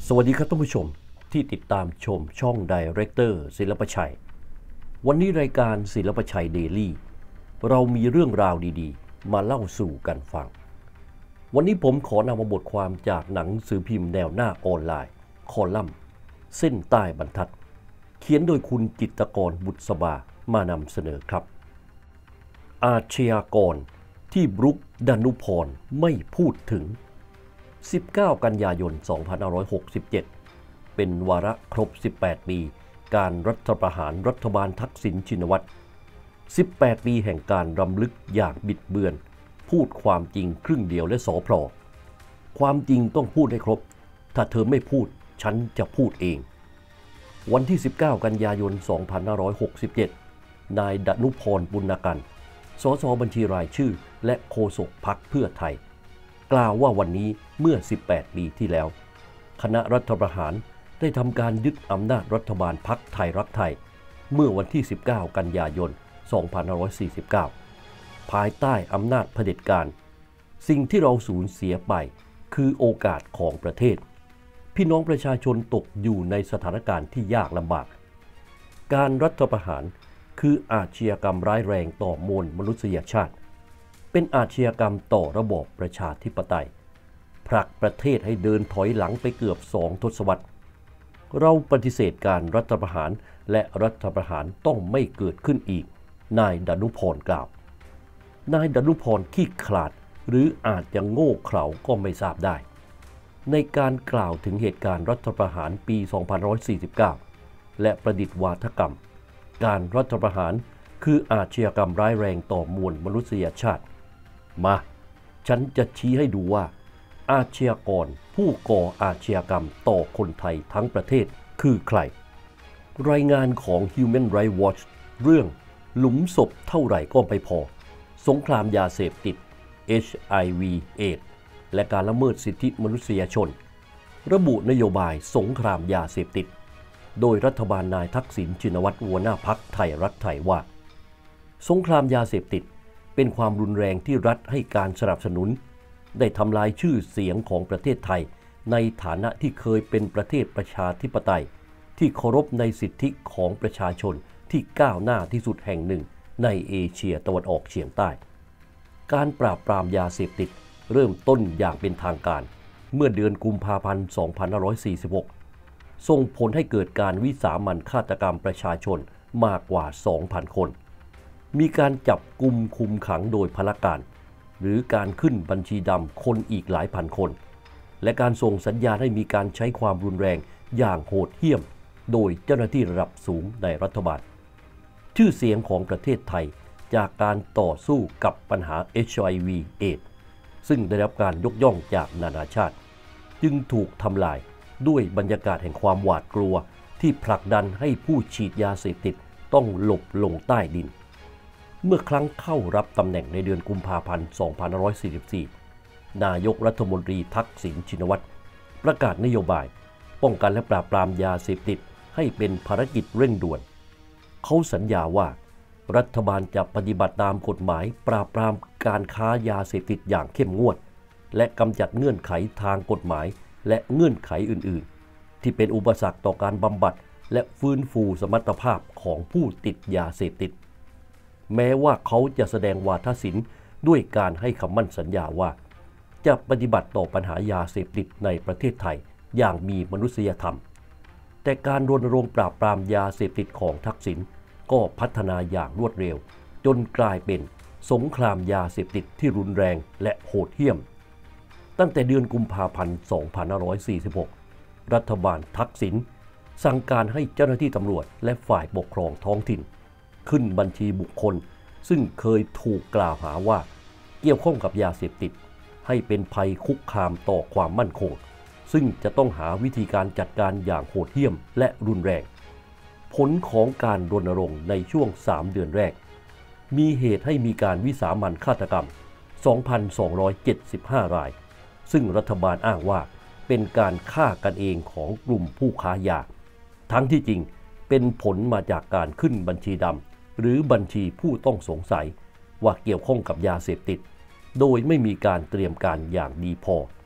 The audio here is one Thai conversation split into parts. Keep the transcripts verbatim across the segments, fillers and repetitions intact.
สวัสดีครับท่านผู้ชมที่ติดตามชมช่องไดเรคเตอร์ศิลปชัยวันนี้รายการศิลปชัยเดลี่เรามีเรื่องราวดีๆมาเล่าสู่กันฟังวันนี้ผมขอนำมาบทความจากหนังสือพิมพ์แนวหน้าออนไลน์คอลัมน์เส้นใต้บรรทัดเขียนโดยคุณจิตรกรบุษบามานำเสนอครับอาชญากรที่บรุกดนุพรไม่พูดถึงสิบเก้ากันยายนสองพันห้าร้อยหกสิบเจ็ดเป็นวาระครบสิบแปดปีการรัฐประหารรัฐบาลทักษิณชินวัตรสิบแปดปีแห่งการรำลึกอย่างบิดเบือนพูดความจริงครึ่งเดียวและสอพลอความจริงต้องพูดให้ครบถ้าเธอไม่พูดฉันจะพูดเองวันที่สิบเก้ากันยายนสองพันห้าร้อยหกสิบเจ็ดนายดนุพรบุญกันสสบัญชีรายชื่อและโฆษกพรรคเพื่อไทยกล่าวว่าวันนี้เมื่อสิบแปดปีที่แล้วคณะรัฐประหารได้ทำการยึดอำนาจรัฐบาลพรรคไทยรักไทยเมื่อวันที่สิบเก้ากันยายนสองพันห้าร้อยสี่สิบเก้าภายใต้อำนาจเผด็จการสิ่งที่เราสูญเสียไปคือโอกาสของประเทศพี่น้องประชาชนตกอยู่ในสถานการณ์ที่ยากลำบากการรัฐประหารคืออาชญากรรมร้ายแรงต่อมวลมนุษยชาติเป็นอาชญากรรมต่อระบอบประชาธิปไตยผลักประเทศให้เดินถอยหลังไปเกือบสองทศวรรษเราปฏิเสธการรัฐประหารและรัฐประหารต้องไม่เกิดขึ้นอีกนายดนุพรกล่าวนายดนุพรขี้ขลาดหรืออาจจะโง่เขลาก็ไม่ทราบได้ในการกล่าวถึงเหตุการณ์รัฐประหารปีสองพันห้าร้อยสี่สิบเก้าและประดิษฐ์วาทกรรมการรัฐประหารคืออาชญากรรมร้ายแรงต่อมวลมนุษยชาติมาฉันจะชี้ให้ดูว่าอาชญากรผู้ก่ออาชญากรรมต่อคนไทยทั้งประเทศคือใครรายงานของ Human Rights Watch เรื่องหลุมศพเท่าไหร่ก็ไม่พอสงครามยาเสพติด เอช ไอ วี เอดส์และการละเมิดสิทธิมนุษยชนระบุนโยบายสงครามยาเสพติดโดยรัฐบาลนายทักษิณชินวัตรหัวหน้าพรรคไทยรักไทยว่าสงครามยาเสพติดเป็นความรุนแรงที่รัฐให้การสนับสนุนได้ทำลายชื่อเสียงของประเทศไทยในฐานะที่เคยเป็นประเทศประชาธิปไตยที่เคารพในสิทธิของประชาชนที่ก้าวหน้าที่สุดแห่งหนึ่งในเอเชียตะวันออกเฉียงใต้การปราบปรามยาเสพติดเริ่มต้นอย่างเป็นทางการเมื่อเดือนกุมภาพันธ์สองพันห้าร้อยสี่สิบหกส่งผลให้เกิดการวิสามัญฆาตกรรมประชาชนมากกว่า สองพัน คนมีการจับกุมคุมขังโดยพลการหรือการขึ้นบัญชีดำคนอีกหลายพันคนและการส่งสัญญาณให้มีการใช้ความรุนแรงอย่างโหดเหี้ยมโดยเจ้าหน้าที่ระดับสูงในรัฐบาลชื่อเสียงของประเทศไทยจากการต่อสู้กับปัญหา เอช ไอ วี เอดส์ซึ่งได้รับการยกย่องจากนานาชาติจึงถูกทำลายด้วยบรรยากาศแห่งความหวาดกลัวที่ผลักดันให้ผู้ฉีดยาเสพติดต้องหลบลงใต้ดินเมื่อครั้งเข้ารับตำแหน่งในเดือนกุมภาพันธ์สองพันห้าร้อยสี่สิบสี่นายกรัฐมนตรีทักษิณชินวัตรประกาศนโยบายป้องกันและปราบปรามยาเสพติดให้เป็นภารกิจเร่งด่วนเขาสัญญาว่ารัฐบาลจะปฏิบัติตามกฎหมายปราบปรามการค้ายาเสพติดอย่างเข้มงวดและกำจัดเงื่อนไขทางกฎหมายและเงื่อนไขอื่นๆที่เป็นอุปสรรคต่อการบำบัดและฟื้นฟูสมรรถภาพของผู้ติดยาเสพติดแม้ว่าเขาจะแสดงวาทศิลป์ด้วยการให้คำมั่นสัญญาว่าจะปฏิบัติต่อปัญหายาเสพติดในประเทศไทยอย่างมีมนุษยธรรมแต่การรณรงค์ปราบปรามยาเสพติดของทักษิณก็พัฒนาอย่างรวดเร็วจนกลายเป็นสงครามยาเสพติดที่รุนแรงและโหดเหี้ยมตั้งแต่เดือนกุมภาพันธ์สองพันห้าร้อยสี่สิบหกรัฐบาลทักษิณสั่งการให้เจ้าหน้าที่ตำรวจและฝ่ายปกครองท้องถิ่นขึ้นบัญชีบุคคลซึ่งเคยถูกกล่าวหาว่าเกี่ยวข้องกับยาเสพติดให้เป็นภัยคุกคามต่อความมั่นคงซึ่งจะต้องหาวิธีการจัดการอย่างโหดเหี้ยมและรุนแรงผลของการรณรงค์ในช่วงสามเดือนแรกมีเหตุให้มีการวิสามัญฆาตกรรม สองพันสองร้อยเจ็ดสิบห้า รายซึ่งรัฐบาลอ้างว่าเป็นการฆ่ากันเองของกลุ่มผู้ค้ายาทั้งที่จริงเป็นผลมาจากการขึ้นบัญชีดำหรือบัญชีผู้ต้องสงสัยว่าเกี่ยวข้องกับยาเสพติดโดยไม่มีการเตรียมการอย่างดีพอ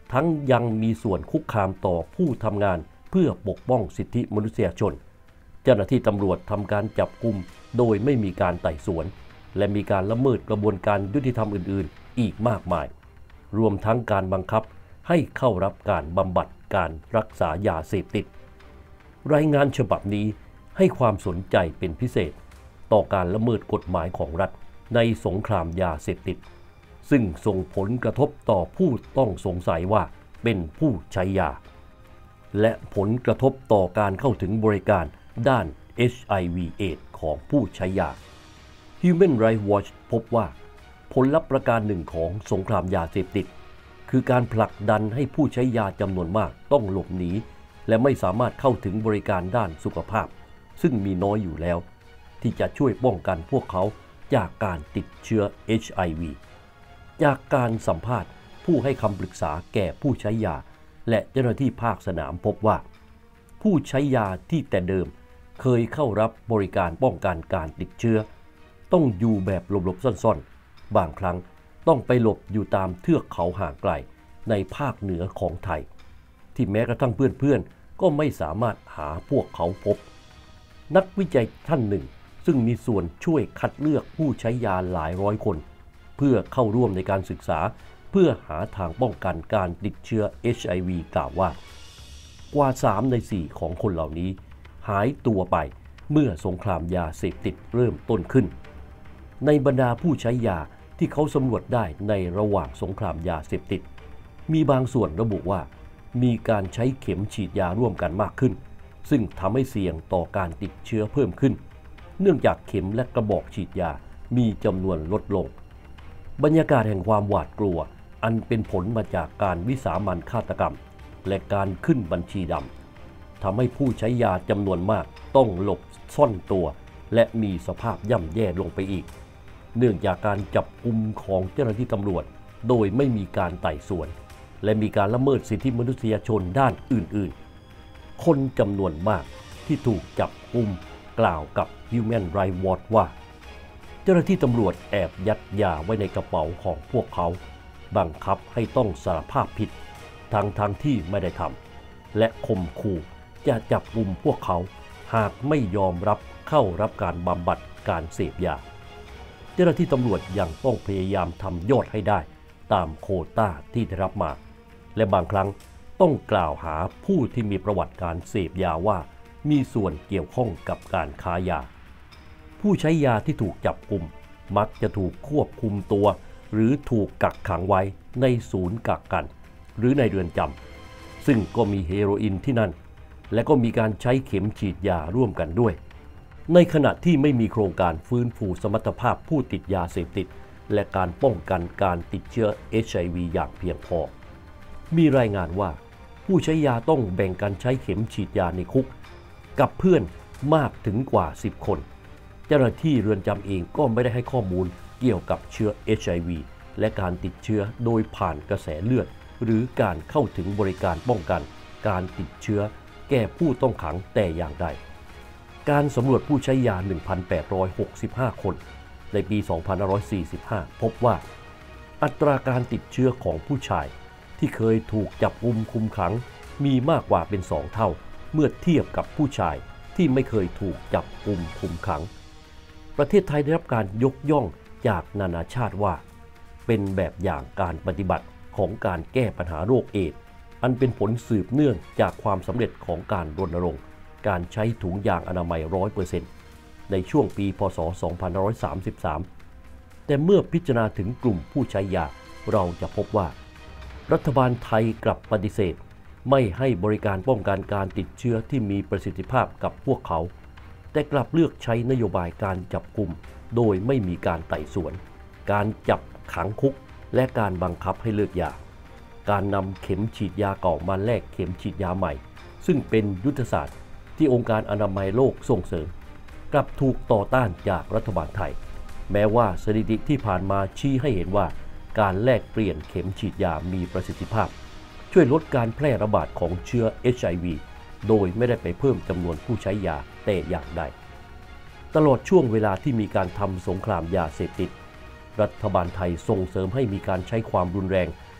ทั้งยังมีส่วนคุกคามต่อผู้ทำงานเพื่อปกป้องสิทธิมนุษยชนเจ้าหน้าที่ตำรวจทำการจับกุมโดยไม่มีการไต่สวนและมีการละเมิดกระบวนการยุติธรรมอื่นๆอีกมากมายรวมทั้งการบังคับให้เข้ารับการบำบัดการรักษายาเสพติดรายงานฉบับนี้ให้ความสนใจเป็นพิเศษต่อการละเมิดกฎหมายของรัฐในสงครามยาเสพติดซึ่งส่งผลกระทบต่อผู้ต้องสงสัยว่าเป็นผู้ใช้ยาและผลกระทบต่อการเข้าถึงบริการด้าน เอช ไอ วี เอดส์ ของผู้ใช้ยา Human Rights Watch พบว่าผลลัพธ์ประการหนึ่งของสงครามยาเสพติดคือการผลักดันให้ผู้ใช้ยาจำนวนมากต้องหลบหนีและไม่สามารถเข้าถึงบริการด้านสุขภาพซึ่งมีน้อยอยู่แล้วที่จะช่วยป้องกันพวกเขาจากการติดเชื้อ เอช ไอ วี จากการสัมภาษณ์ผู้ให้คำปรึกษาแก่ผู้ใช้ยาและเจ้าหน้าที่ภาคสนามพบว่าผู้ใช้ยาที่แต่เดิมเคยเข้ารับบริการป้องกันการติดเชื้อต้องอยู่แบบหลบๆซ่อนๆบางครั้งต้องไปหลบอยู่ตามเทือกเขาห่างไกลในภาคเหนือของไทยที่แม้กระทั่งเพื่อนๆก็ไม่สามารถหาพวกเขาพบนักวิจัยท่านหนึ่งซึ่งมีส่วนช่วยคัดเลือกผู้ใช้ยาหลายร้อยคนเพื่อเข้าร่วมในการศึกษาเพื่อหาทางป้องกันการติดเชื้อ เอช ไอ วี กล่าวว่ากว่าสามในสี่ของคนเหล่านี้หายตัวไปเมื่อสงครามยาเสพติดเริ่มต้นขึ้นในบรรดาผู้ใช้ยาที่เขาสำรวจได้ในระหว่างสงครามยาเสพติดมีบางส่วนระบุว่ามีการใช้เข็มฉีดยาร่วมกันมากขึ้นซึ่งทำให้เสี่ยงต่อการติดเชื้อเพิ่มขึ้นเนื่องจากเข็มและกระบอกฉีดยามีจำนวนลดลงบรรยากาศแห่งความหวาดกลัวอันเป็นผลมาจากการวิสามัญฆาตกรรมและการขึ้นบัญชีดำทำให้ผู้ใช้ยาจำนวนมากต้องหลบซ่อนตัวและมีสภาพย่ำแย่ลงไปอีกเนื่องจากการจับกุมของเจ้าหน้าที่ตำรวจโดยไม่มีการไต่สวนและมีการละเมิดสิทธิมนุษยชนด้านอื่นๆคนจำนวนมากที่ถูกจับกุมกล่าวกับ Human Rights Watch ว่าเจ้าหน้าที่ตำรวจแอบยัดยาไว้ในกระเป๋าของพวกเขาบังคับให้ต้องสารภาพผิดทั้งทั้งที่ไม่ได้ทำและข่มขู่จะจับกุมพวกเขาหากไม่ยอมรับเข้ารับการบำบัดการเสพยาเจ้าหน้าที่ตำรวจยังต้องพยายามทำยอดให้ได้ตามโควต้าที่ได้รับมาและบางครั้งต้องกล่าวหาผู้ที่มีประวัติการเสพยาว่ามีส่วนเกี่ยวข้องกับการค้ายาผู้ใช้ยาที่ถูกจับกุมมักจะถูกควบคุมตัวหรือถูกกักขังไว้ในศูนย์กักกันหรือในเรือนจำซึ่งก็มีเฮโรอีนที่นั่นและก็มีการใช้เข็มฉีดยาร่วมกันด้วยในขณะที่ไม่มีโครงการฟื้นฟูสมรรถภาพผู้ติดยาเสพติดและการป้องกันการติดเชื้อ เอช ไอ วี อย่างเพียงพอมีรายงานว่าผู้ใช้ยาต้องแบ่งกันใช้เข็มฉีดยาในคุกกับเพื่อนมากถึงกว่าสิบคนเจ้าหน้าที่เรือนจำเองก็ไม่ได้ให้ข้อมูลเกี่ยวกับเชื้อ เอช ไอ วี และการติดเชื้อโดยผ่านกระแสเลือดหรือการเข้าถึงบริการป้องกันการติดเชื้อแก่ผู้ต้องขังแต่อย่างใดการสำรวจผู้ใช้ยา หนึ่งพันแปดร้อยหกสิบห้า คนในปี สองพันห้าร้อยสี่สิบห้า พบว่าอัตราการติดเชื้อของผู้ชายที่เคยถูกจับกุมคุมขังมีมากกว่าเป็นสองเท่าเมื่อเทียบกับผู้ชายที่ไม่เคยถูกจับกุมคุมขังประเทศไทยได้รับการยกย่องจากนานาชาติว่าเป็นแบบอย่างการปฏิบัติของการแก้ปัญหาโรคเอดส์อันเป็นผลสืบเนื่องจากความสำเร็จของการรณรงค์การใช้ถุงยางอนามัย ร้อยเปอร์เซ็นต์ ในช่วงปี พ.ศ. สองพันห้าร้อยสามสิบสาม แต่เมื่อพิจารณาถึงกลุ่มผู้ใช้ยาเราจะพบว่ารัฐบาลไทยกลับปฏิเสธไม่ให้บริการป้องกันการติดเชื้อที่มีประสิทธิภาพกับพวกเขาแต่กลับเลือกใช้นโยบายการจับกุมโดยไม่มีการไต่สวนการจับขังคุกและการบังคับให้เลิกยาการนำเข็มฉีดยาเก่ามาแลกเข็มฉีดยาใหม่ซึ่งเป็นยุทธศาสตร์ที่องค์การอนามัยโลกส่งเสริมกลับถูกต่อต้านจากรัฐบาลไทยแม้ว่าสถิติที่ผ่านมาชี้ให้เห็นว่าการแลกเปลี่ยนเข็มฉีดยามีประสิทธิภาพช่วยลดการแพร่ระบาดของเชื้อ เอช ไอ วี โดยไม่ได้ไปเพิ่มจำนวนผู้ใช้ยาแต่อย่างใดตลอดช่วงเวลาที่มีการทำสงครามยาเสพติดรัฐบาลไทยส่งเสริมให้มีการใช้ความรุนแรง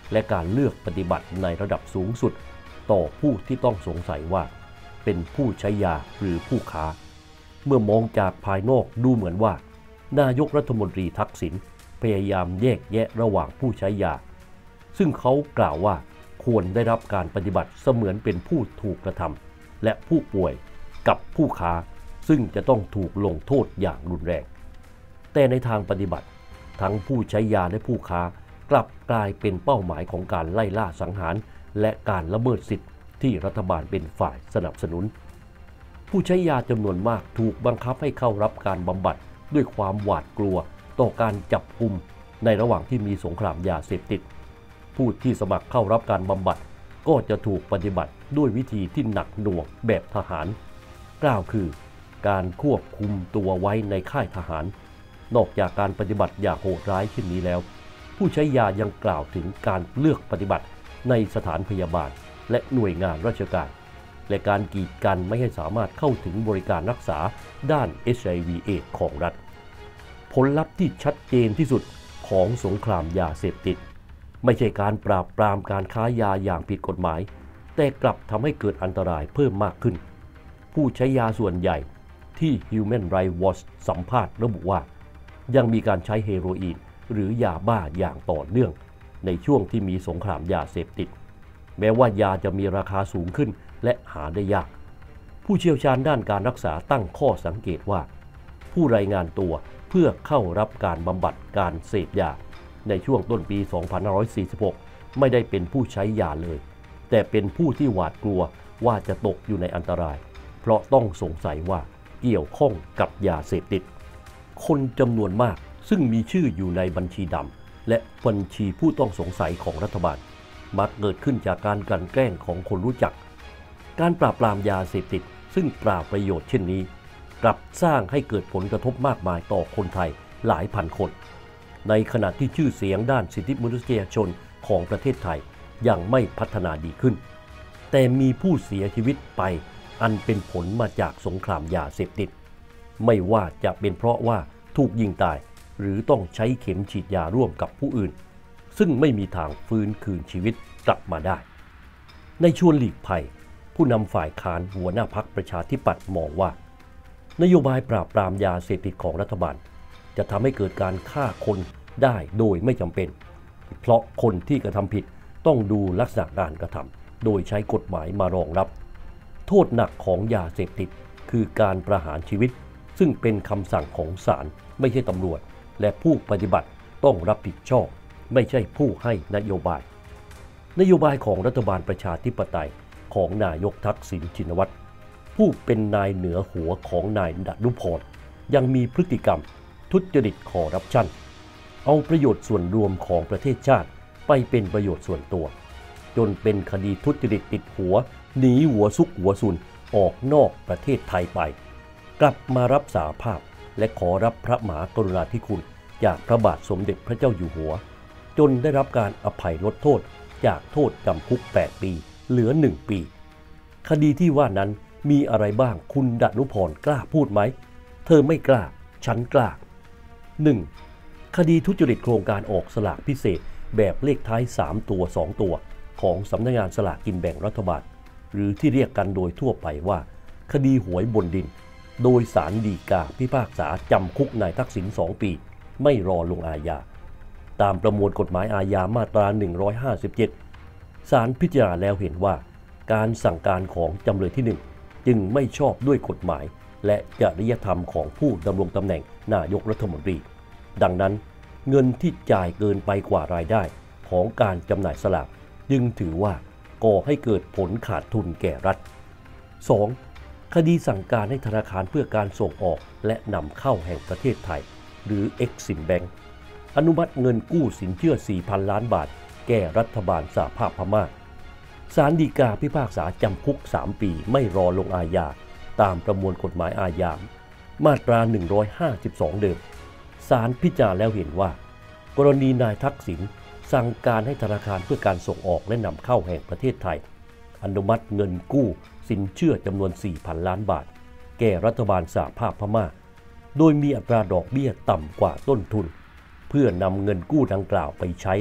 และการเลือกปฏิบัติในระดับสูงสุดต่อผู้ที่ต้องสงสัยว่าเป็นผู้ใช้ยาหรือผู้ค้าเมื่อมองจากภายนอกดูเหมือนว่านายกรัฐมนตรีทักษิณพยายามแยกแยะระหว่างผู้ใช้ยาซึ่งเขากล่าวว่าควรได้รับการปฏิบัติเสมือนเป็นผู้ถูกกระทำและผู้ป่วยกับผู้ค้าซึ่งจะต้องถูกลงโทษอย่างรุนแรงแต่ในทางปฏิบัติทั้งผู้ใช้ยาและผู้ค้ากลับกลายเป็นเป้าหมายของการไล่ล่าสังหารและการละเมิดสิทธิที่รัฐบาลเป็นฝ่ายสนับสนุนผู้ใช้ยาจำนวนมากถูกบังคับให้เข้ารับการบำบัดด้วยความหวาดกลัวต่อการจับกุมในระหว่างที่มีสงครามยาเสพติดผู้ที่สมัครเข้ารับการบำบัดก็จะถูกปฏิบัติด้วยวิธีที่หนักหน่วงแบบทหารกล่าวคือการควบคุมตัวไว้ในค่ายทหารนอกจากการปฏิบัติอย่างโหดร้ายเช่นนี้แล้วผู้ใช้ยายังกล่าวถึงการเลือกปฏิบัติในสถานพยาบาลและหน่วยงานราชการและการกีดกันไม่ให้สามารถเข้าถึงบริการรักษาด้าน เอช ไอ วี เอดส์ ของรัฐผลลัพธ์ที่ชัดเจนที่สุดของสงครามยาเสพติดไม่ใช่การปราบปรามการค้ายาอย่างผิดกฎหมายแต่กลับทำให้เกิดอันตรายเพิ่มมากขึ้นผู้ใช้ยาส่วนใหญ่ที่ Human Rights Watch สัมภาษณ์ระบุว่ายังมีการใช้เฮโรอีนหรือยาบ้าอย่างต่อเนื่องในช่วงที่มีสงครามยาเสพติดแม้ว่ายาจะมีราคาสูงขึ้นและหาได้ยากผู้เชี่ยวชาญด้านการรักษาตั้งข้อสังเกตว่าผู้รายงานตัวเพื่อเข้ารับการบำบัดการเสพยาในช่วงต้นปี สองพันห้าร้อยสี่สิบหก ไม่ได้เป็นผู้ใช้ยาเลยแต่เป็นผู้ที่หวาดกลัวว่าจะตกอยู่ในอันตรายเพราะต้องสงสัยว่าเกี่ยวข้องกับยาเสพติดคนจำนวนมากซึ่งมีชื่ออยู่ในบัญชีดำและบัญชีผู้ต้องสงสัยของรัฐบาลมักเกิดขึ้นจากการกลั่นแกล้งของคนรู้จักการปราบปรามยาเสพติดซึ่งปราบประโยชน์เช่นนี้กลับสร้างให้เกิดผลกระทบมากมายต่อคนไทยหลายพันคนในขณะที่ชื่อเสียงด้านสิทธิมนุษยชนของประเทศไทยยังไม่พัฒนาดีขึ้นแต่มีผู้เสียชีวิตไปอันเป็นผลมาจากสงครามยาเสพติดไม่ว่าจะเป็นเพราะว่าถูกยิงตายหรือต้องใช้เข็มฉีดยาร่วมกับผู้อื่นซึ่งไม่มีทางฟื้นคืนชีวิตกลับมาได้ในชวนหลีกภัยผู้นำฝ่ายค้านหัวหน้าพรรคประชาธิปัตย์มองว่านโยบายปราบปรามยาเสพติดของรัฐบาลจะทำให้เกิดการฆ่าคนได้โดยไม่จำเป็นเพราะคนที่กระทำผิดต้องดูลักษณะการกระทำโดยใช้กฎหมายมารองรับโทษหนักของยาเสพติดคือการประหารชีวิตซึ่งเป็นคำสั่งของศาลไม่ใช่ตำรวจและผู้ปฏิบัติต้องรับผิดชอบไม่ใช่ผู้ให้นโยบายนโยบายของรัฐบาลประชาธิปไตยของนายกทักษิณชินวัตรผู้เป็นนายเหนือหัวของนายดนุพรยังมีพฤติกรรมทุจริตคอร์รัปชันเอาประโยชน์ส่วนรวมของประเทศชาติไปเป็นประโยชน์ส่วนตัวจนเป็นคดีทุจริตติดหัวหนีหัวซุกหัวซุนออกนอกประเทศไทยไปกลับมารับสารภาพและขอรับพระมหากรุณาธิคุณจากพระบาทสมเด็จพระเจ้าอยู่หัวจนได้รับการอภัยลดโทษจากโทษจำคุกแปดปีเหลือหนึ่งปีคดีที่ว่านั้นมีอะไรบ้างคุณดนุพรกล้าพูดไหมเธอไม่กล้าฉันกล้า หนึ่ง. คดีทุจริตโครงการออกสลากพิเศษแบบเลขท้ายสามตัวสองตัวของสำนักงานสลากกินแบ่งรัฐบาลหรือที่เรียกกันโดยทั่วไปว่าคดีหวยบนดินโดยศาลฎีกาพิพากษาจำคุกนายทักษิณสองปีไม่รอลงอาญาตามประมวลกฎหมายอาญามาตราหนึ่งร้อยห้าสิบเจ็ดศาลพิจารณาแล้วเห็นว่าการสั่งการของจำเลยที่หนึ่งจึงไม่ชอบด้วยกฎหมายและจริยธรรมของผู้ดำรงตำแหน่งนายกรัฐมนตรีดังนั้นเงินที่จ่ายเกินไปกว่ารายได้ของการจำหน่ายสลากจึงถือว่าก่อให้เกิดผลขาดทุนแก่รัฐ สอง. คดีสั่งการให้ธนาคารเพื่อการส่งออกและนำเข้าแห่งประเทศไทยหรือ Exim Bank อนุมัติเงินกู้สินเชื่อ สี่พัน ล้านบาทแก่รัฐบาลสหภาพพม่าศาลฎีกาพิพากษาจำคุกสามปีไม่รอลงอาญาตามประมวลกฎหมายอาญามาตราหนึ่งร้อยห้าสิบสองเดิมศาลพิจารณาแล้วเห็นว่ากรณีนายทักษิณสั่งการให้ธนาคารเพื่อการส่งออกและนำเข้าแห่งประเทศไทยอนุมัติเงินกู้สินเชื่อจำนวน สี่พัน ล้านบาทแก่รัฐบาลสหภาพพม่าโดยมีอัตราดอกเบี้ยต่ำกว่าต้นทุนเพื่อนำเงินกู้ดังกล่าวไปใช้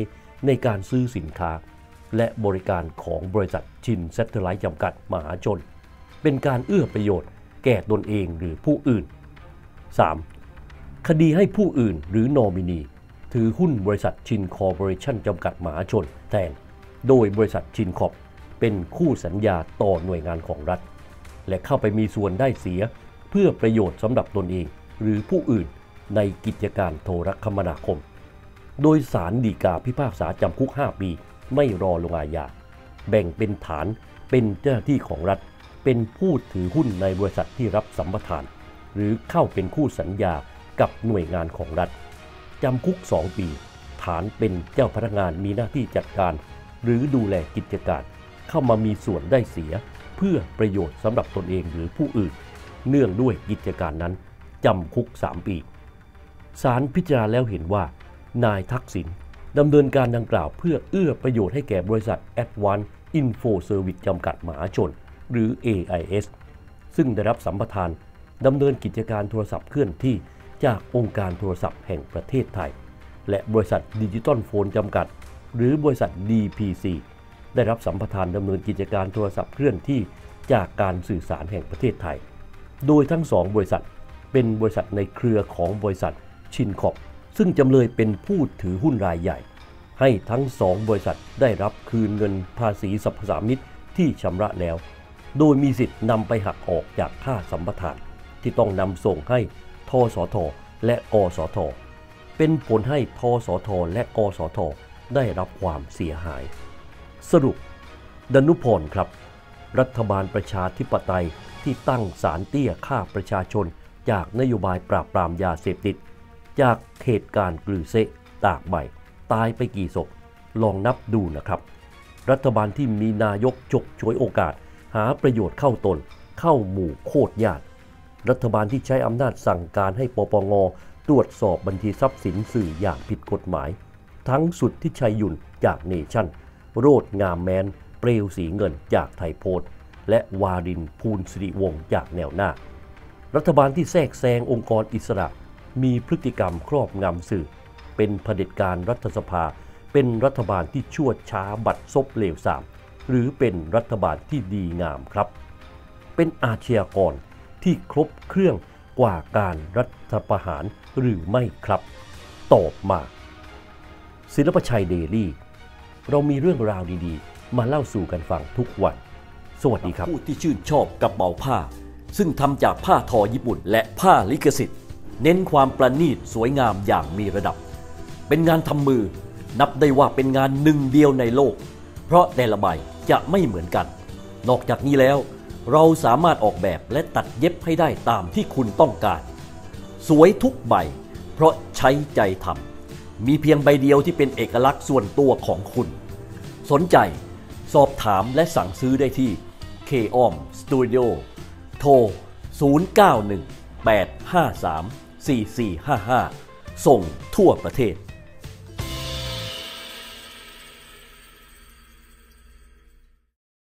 ในการซื้อสินค้าและบริการของบริษัทชินแซตเทอร์ไลท์จำกัดมหาชนเป็นการเอื้อประโยชน์แก่ตนเองหรือผู้อื่น สาม. คดีให้ผู้อื่นหรือนอมินีถือหุ้นบริษัทชินคอร์ปอเรชั่นจำกัดมหาชนแทนโดยบริษัทชินคอร์ปเป็นคู่สัญญาต่อหน่วยงานของรัฐและเข้าไปมีส่วนได้เสียเพื่อประโยชน์สำหรับตนเองหรือผู้อื่นในกิจการโทรคมนาคมโดยศาลฎีกาพิพากษาจำคุกห้าปีไม่รอลงอาญาแบ่งเป็นฐานเป็นเจ้าหน้าที่ของรัฐเป็นผู้ถือหุ้นในบริษัทที่รับสัมปทานหรือเข้าเป็นคู่สัญญากับหน่วยงานของรัฐจำคุกสองปีฐานเป็นเจ้าพนักงานมีหน้าที่จัดการหรือดูแลกิจการเข้ามามีส่วนได้เสียเพื่อประโยชน์สำหรับตนเองหรือผู้อื่นเนื่องด้วยกิจการนั้นจำคุกสามปีศาลพิจารณาแล้วเห็นว่านายทักษิณดำเนินการดังกล่าวเพื่อเอื้อประโยชน์ให้แก่บริษัท Advanced Info Service จำกัดมหาชนหรือ เอ ไอ เอส ซึ่งได้รับสัมปทานดำเนินกิจการโทรศัพท์เคลื่อนที่จากองค์การโทรศัพท์แห่งประเทศไทยและบริษัทดิจิตอลโฟนจำกัดหรือบริษัท ดี พี ซี ได้รับสัมปทานดำเนินกิจการโทรศัพท์เคลื่อนที่จากการสื่อสารแห่งประเทศไทยโดยทั้งสองบริษัทเป็นบริษัทในเครือของบริษัทชินคอร์ปซึ่งจำเลยเป็นผู้ถือหุ้นรายใหญ่ให้ทั้งสองบริษัทได้รับคืนเงินภาษีสรรพสามิตที่ชำระแล้วโดยมีสิทธิ์นำไปหักออกจากค่าสัมปทานที่ต้องนำส่งให้ทสทและกสทเป็นผลให้ทสทและกสทได้รับความเสียหายสรุปดนุพรครับรัฐบาลประชาธิปไตยที่ตั้งศาลเตี้ยฆ่าประชาชนจากนโยบายปราบปรามยาเสพติดจากเหตุการณ์กลือเซะตากใบตายไปกี่ศพลองนับดูนะครับรัฐบาลที่มีนายกฉกฉวยโอกาสหาประโยชน์เข้าตนเข้าหมู่โคตรญาติรัฐบาลที่ใช้อำนาจสั่งการให้ปปงตรวจสอบบัญชีทรัพย์สินสื่ออย่างผิดกฎหมายทั้งสุดที่ชัยยุนจากเนชั่นโรจน์งามแม้นเปลวสีเงินจากไทยโพสต์และวารินภูลสิริวงศ์จากแนวหน้ารัฐบาลที่แทรกแซงองค์กรอิสระมีพฤติกรรมครอบงำสื่อเป็นเผด็จการรัฐสภาเป็นรัฐบาลที่ชั่วช้าบัดซบเลวทรามหรือเป็นรัฐบาลที่ดีงามครับเป็นอาชญากรที่ครบเครื่องกว่าการรัฐประหารหรือไม่ครับตอบมาศิลปชัยเดลี่เรามีเรื่องราวดีๆมาเล่าสู่กันฟังทุกวันสวัสดีครับผู้ที่ชื่นชอบกระเป๋าผ้าซึ่งทำจากผ้าทอญี่ปุ่นและผ้าลิขสิทธิ์เน้นความประณีตสวยงามอย่างมีระดับเป็นงานทำมือนับได้ว่าเป็นงานหนึ่งเดียวในโลกเพราะแต่ละใบจะไม่เหมือนกันนอกจากนี้แล้วเราสามารถออกแบบและตัดเย็บให้ได้ตามที่คุณต้องการสวยทุกใบเพราะใช้ใจทำมีเพียงใบเดียวที่เป็นเอกลักษณ์ส่วนตัวของคุณสนใจสอบถามและสั่งซื้อได้ที่ เค ออม Studio โทร ศูนย์ เก้า หนึ่ง แปด ห้า สาม สี่ สี่ ห้า ห้า ส่งทั่วประเทศ